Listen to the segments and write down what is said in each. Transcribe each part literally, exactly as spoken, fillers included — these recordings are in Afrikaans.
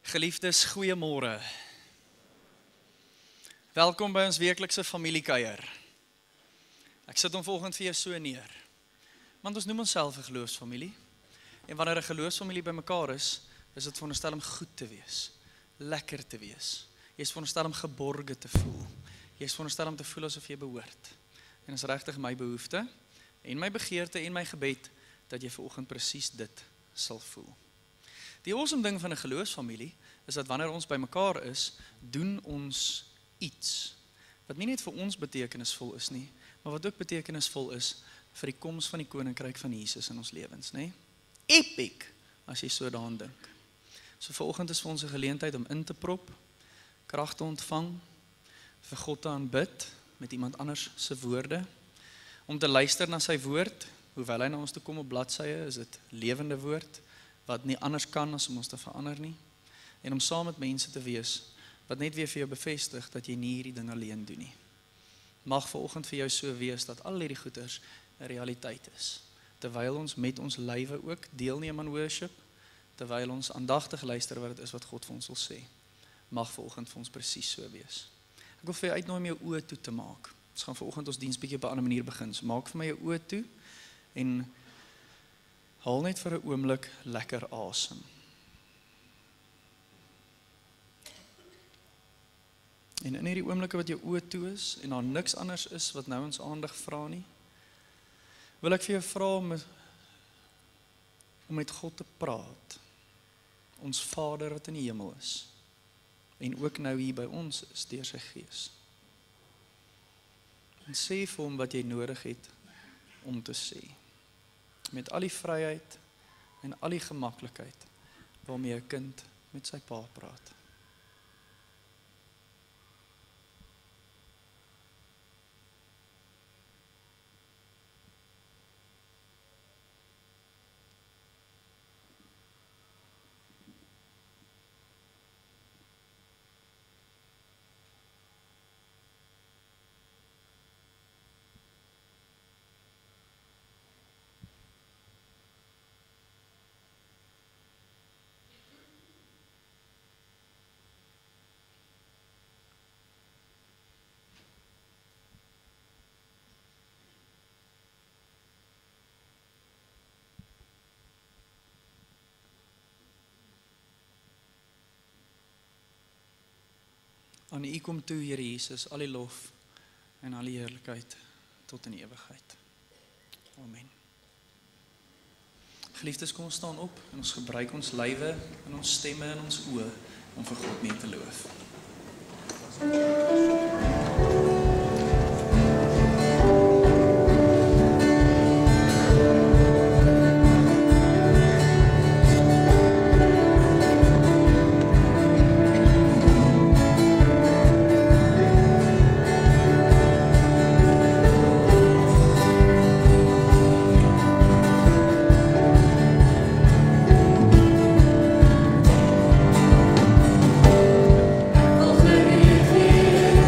Geliefdes, goeiemôre. Welkom by ons weeklikse familiekuier. Ek sit hom volgende vir jou so neer. Want ons noem onsself 'n geloofsfamilie. En wanneer 'n geloofsfamilie bymekaar is, is dit veronderstel om goed te wees, lekker te wees. Jy is veronderstel om geborge te voel. Jy is veronderstel om te voel asof jy behoort. En is regtig my behoefte en my begeerte en my gebed dat jy vanoggend presies dit sal voel. Die awesome ding van 'n geloofsfamilie is dat wanneer ons bymekaar is, doen ons iets wat nie net vir ons betekenisvol is nie, maar wat ook betekenisvol is vir die koms van die koninkryk van Jesus in ons lewens, nê? Epic, as jy so daaraan dink. So vanoggend is vir ons 'n geleentheid om in te prop, krag te ontvang, vir God te aanbid met iemand anders se woorde, om te luister na sy woord, hoewel hy na ons toe kom op bladsye, is dit lewende woord, wat nie anders kan as om ons te verander nie, en om saam met mense te wees, wat net weer vir jou bevestig, dat jy nie hierdie ding alleen doen nie. Mag vanoggend vir jou so wees, dat al hierdie goeders 'n realiteit is, terwyl ons met ons lywe ook deelneem aan worship, terwyl ons aandagtig luister wat dit is wat God vir ons wil sê. Mag vanoggend vir ons presies so wees. Ek wil vir jou uitnooi om jou oë toe te maak. Ons gaan vanoggend ons diens bietjie op 'n ander manier begin. So maak vir my jou oë toe en haal net vir 'n oomblik lekker asem. En in hierdie oomblikke wat jou oë toe is en daar niks anders is wat nou ons aandag vra nie, wil ek vir jou vra om, om met God te praat. Ons Vader wat in die hemel is en ook nou hier by ons is deur sy Gees. En sê vir hom wat jy nodig het om te sê. Met al die vryheid en al die gemaklikheid waarmee 'n kind met sy pa praat. Aan U kom toe, Here Jesus, al die lof en al die heerlikheid tot in ewigheid. Amen. Geliefdes, kom ons staan op en ons gebruik ons lywe en ons stemme en ons oë om vir God mee te loof. Over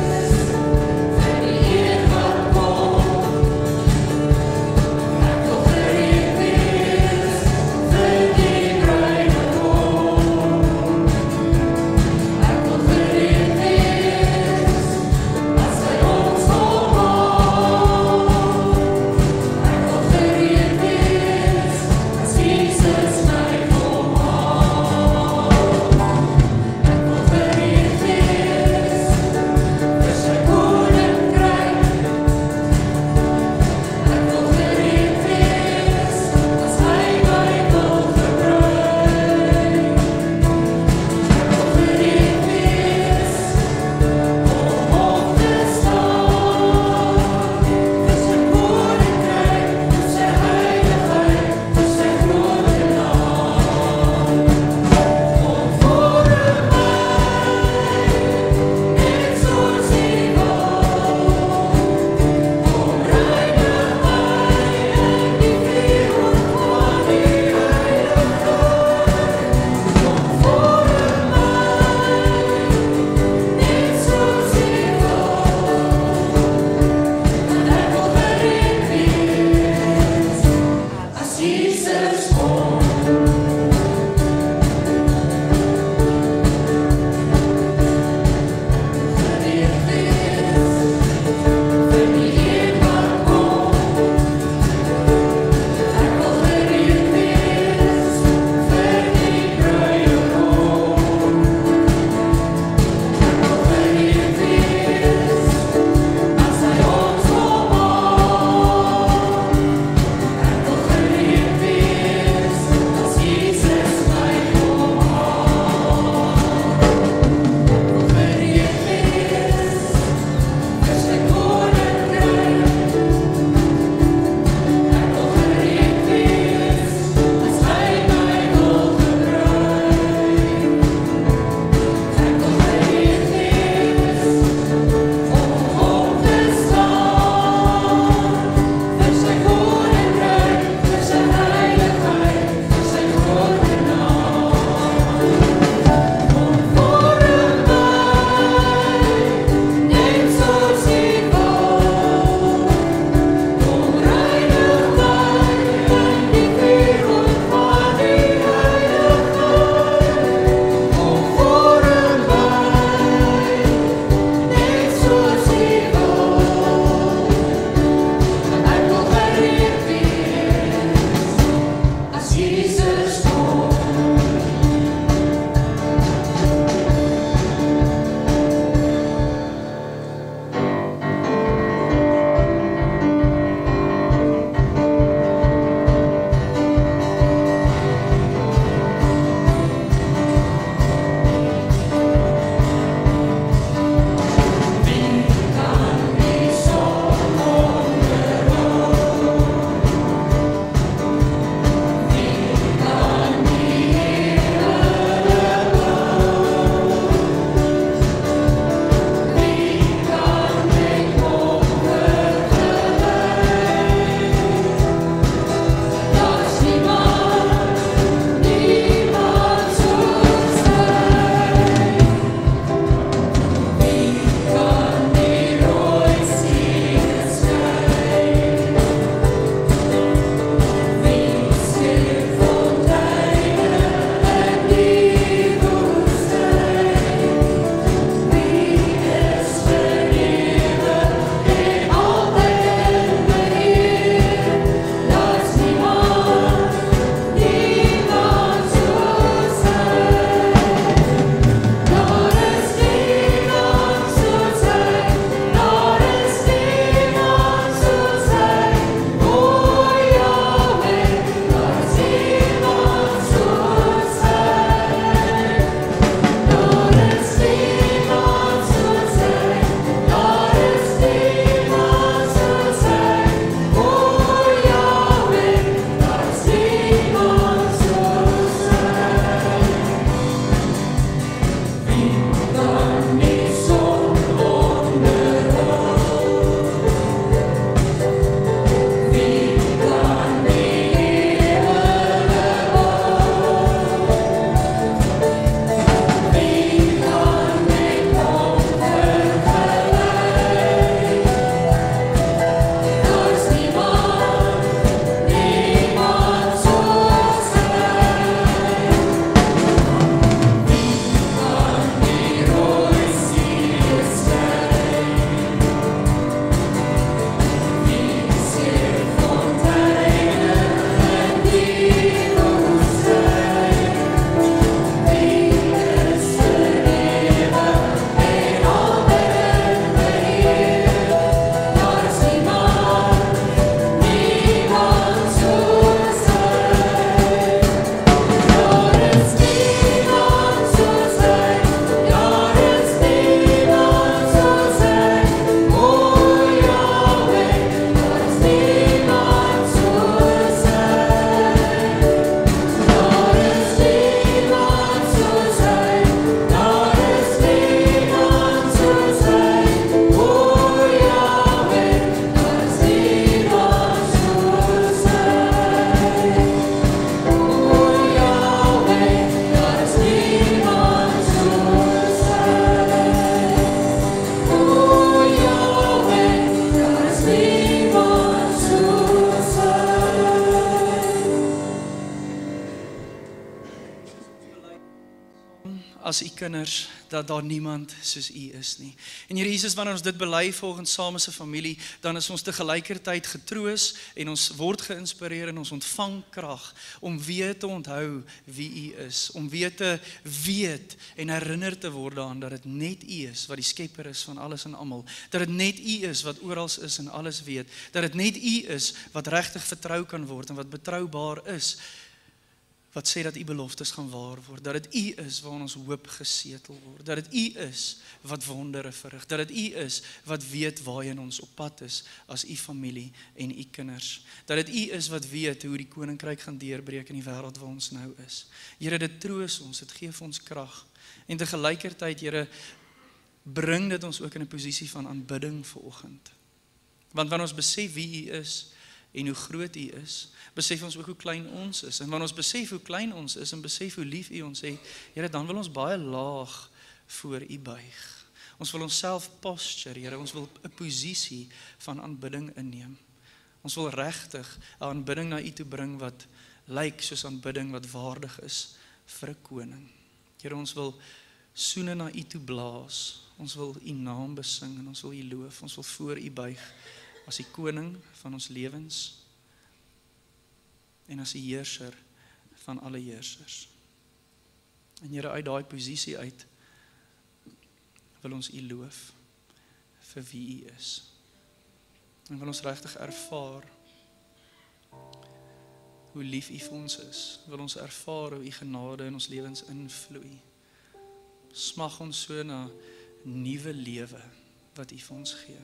daarom as u kinders dat daar niemand soos u is nie. En Here Jesus, wanneer ons dit bely volgens saam as 'n familie, dan is ons te gelykertyd getroos en ons word geïnspireer en ons ontvang krag om weer te onthou wie u is, om weer te weet en herinner te word daaraan dat dit net u is wat die skepper is van alles en almal, dat dit net u is wat oral is en alles weet, dat dit net u is wat regtig vertrou kan word en wat betroubaar is, wat sê dat u beloftes gaan waar word, dat dit u is waarin ons hoop gesetel word, dat dit u is wat wondere verrig, dat dit u is wat weet waarheen ons op pad is as u familie en u kinders, dat dit u is wat weet hoe die koninkryk gaan deurbreek in die wêreld waar ons nou is. Here, dit troos ons, dit gee vir ons krag, en te gelykertyd, Here, bring dit ons ook in 'n posisie van aanbidding vanoggend. Want wanneer ons besef wie u is en hoe groot u is, besef ons ook hoe klein ons is. En wanneer ons besef hoe klein ons is en besef hoe lief u ons het, Here, dan wil ons baie laag voor u buig. Ons wil onsself posture, Here, ons wil 'n posisie van aanbidding inneem. Ons wil regtig 'n aanbidding na u toe bring wat lyk soos aanbidding wat waardig is vir 'n koning. Here, ons wil soene na u toe blaas. Ons wil u naam besing en ons wil u loof. Ons wil voor u buig as die koning van ons lewens en as die heerser van alle heersers. En Here, uit daai posisie uit wil ons u loof vir wie u is. En wil ons regtig ervaar hoe lief u vir ons is. Wil ons ervaar hoe u genade in ons lewens invloei. Smag ons so na nuwe lewe wat u vir ons gee.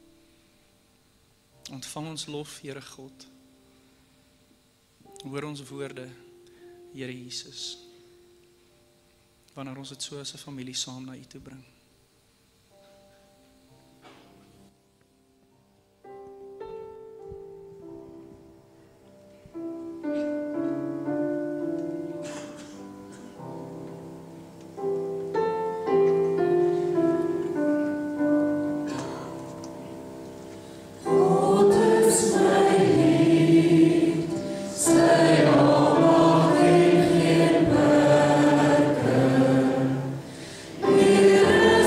Ontvang ons lof, Here God. Hoor ons woorde, Here Jesus, wanneer ons dit so as 'n familie saam na u toe bring. Yeah.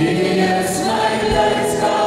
is my blydskap.